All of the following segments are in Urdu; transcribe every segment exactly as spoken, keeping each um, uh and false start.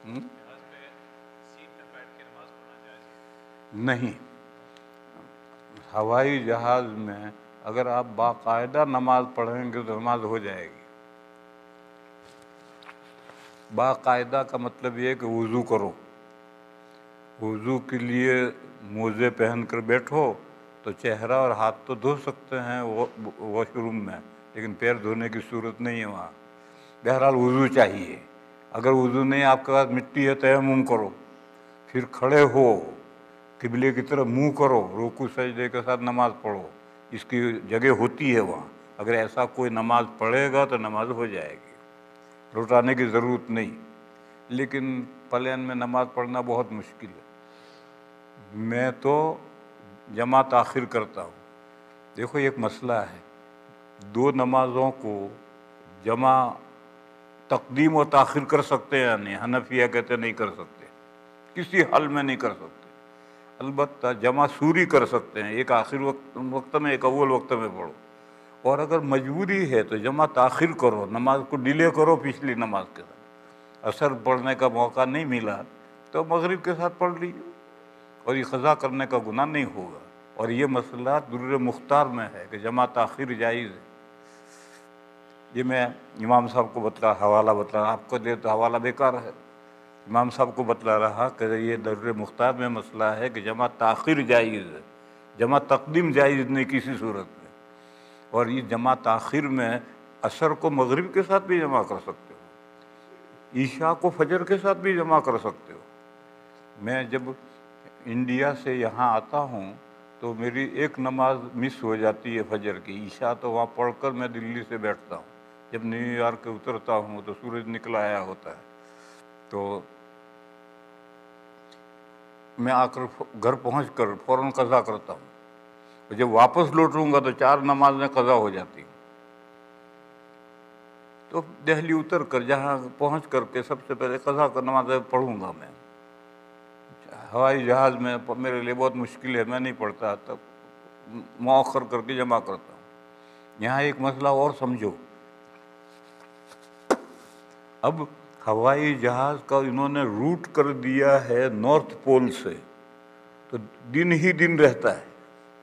ہم؟ نہیں، ہوائی جہاز میں اگر آپ باقاعدہ نماز پڑھیں گے تو نماز ہو جائے گی۔ باقاعدہ کا مطلب یہ ہے کہ وضو کرو، وضو کے لیے موزے پہن کر بیٹھو تو چہرہ اور ہاتھ تو دھو سکتے ہیں واش روم میں، لیکن پیر دھونے کی صورت نہیں ہے وہاں۔ بہرحال وضو چاہیے، اگر وضو نہیں آپ کے پاس مٹی ہے تیمم کرو، پھر کھڑے ہو قبلے کی طرف منہ کرو، رکوع سجدے کے ساتھ نماز پڑھو، اس کی جگہ ہوتی ہے وہاں۔ اگر ایسا کوئی نماز پڑھے گا تو نماز ہو جائے گی، لوٹانے کی ضرورت نہیں۔ لیکن پلین میں نماز پڑھنا بہت مشکل ہے۔ میں تو جمع تاخیر کرتا ہوں۔ دیکھو ایک مسئلہ ہے، دو نمازوں کو جمع تقدیم و تاخیر کر سکتے ہیں یا نہیں؟ حنفیہ کہتے نہیں کر سکتے، کسی حال میں نہیں کر سکتے۔ البتہ جمع سوری کر سکتے ہیں، ایک آخر وقت وقت میں ایک اول وقت میں پڑھو، اور اگر مجبوری ہے تو جمع تاخیر کرو، نماز کو ڈیلے کرو پچھلی نماز کے ساتھ۔ عصر پڑھنے کا موقع نہیں ملا تو مغرب کے ساتھ پڑھ لیجیے، اور یہ قضا کرنے کا گناہ نہیں ہوگا۔ اور یہ مسئلہ در مختار میں ہے کہ جمع تاخیر جائز ہے۔ یہ میں امام صاحب کو بتلا حوالہ بتلا رہا، آپ کو دے تو حوالہ بیکار ہے، امام صاحب کو بتلا رہا کہ یہ در مختار میں مسئلہ ہے کہ جمع تاخیر جائز ہے، جمع تقدیم جائز نہیں کسی صورت میں۔ اور یہ جمع تاخیر میں عصر کو مغرب کے ساتھ بھی جمع کر سکتے ہو، عشاء کو فجر کے ساتھ بھی جمع کر سکتے ہو۔ میں جب انڈیا سے یہاں آتا ہوں تو میری ایک نماز مس ہو جاتی ہے فجر کی، عشاء تو وہاں پڑھ کر میں دلی سے بیٹھتا ہوں۔ جب نیو یارک اترتا ہوں تو سورج نکل آیا ہوتا ہے، تو میں آ کر گھر پہنچ کر فوراً قضا کرتا ہوں۔ جب واپس لوٹوں گا تو چار نمازیں قضا ہو جاتی ہیں۔ تو دہلی اتر کر جہاں پہنچ کر کے سب سے پہلے قضا کا نماز پڑھوں گا میں۔ ہوائی جہاز میں میرے لیے بہت مشکل ہے، میں نہیں پڑھتا، تب مؤخر کر کے جمع کرتا ہوں۔ یہاں ایک مسئلہ اور سمجھو، اب ہوائی جہاز کا انہوں نے روٹ کر دیا ہے نارتھ پول سے، تو دن ہی دن رہتا ہے۔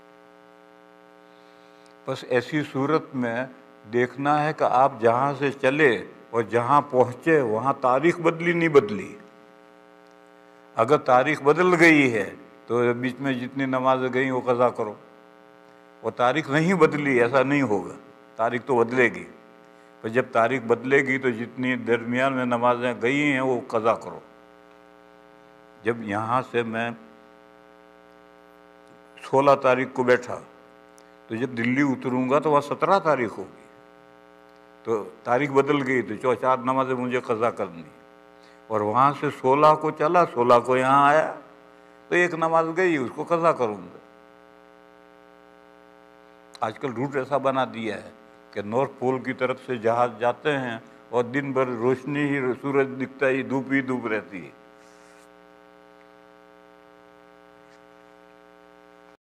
بس ایسی صورت میں دیکھنا ہے کہ آپ جہاں سے چلے اور جہاں پہنچے وہاں تاریخ بدلی نہیں بدلی۔ اگر تاریخ بدل گئی ہے تو بیچ میں جتنی نمازیں گئیں وہ قضا کرو، وہ تاریخ نہیں بدلی ایسا نہیں ہوگا، تاریخ تو بدلے گی۔ تو جب تاریخ بدلے گی تو جتنی درمیان میں نمازیں گئی ہیں وہ قضا کرو۔ جب یہاں سے میں سولہ تاریخ کو بیٹھا تو جب دلی اتروں گا تو وہاں سترہ تاریخ ہوگی، تو تاریخ بدل گئی تو چو چار نمازیں مجھے قضا کرنی، اور وہاں سے سولہ کو چلا، سولہ کو یہاں آیا تو ایک نماز گئی اس کو قضا کروں گا۔ آج کل روٹ ایسا بنا دیا ہے کہ نارتھ پول کی طرف سے جہاز جاتے ہیں اور دن بھر روشنی ہی، سورج دکھتا ہی دھوپ ہی دھوپ رہتی ہے،